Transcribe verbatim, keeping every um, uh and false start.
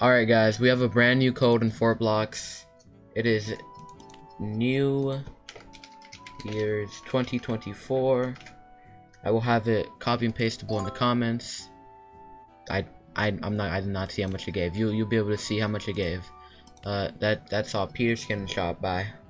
Alright guys, we have a brand new code in Fortblox. It is New Year's twenty twenty-four. I will have it copy and pastable in the comments. I I I'm not I did not see how much it gave. You you'll be able to see how much it gave. Uh that that's all. Peter Skin Shop. Bye.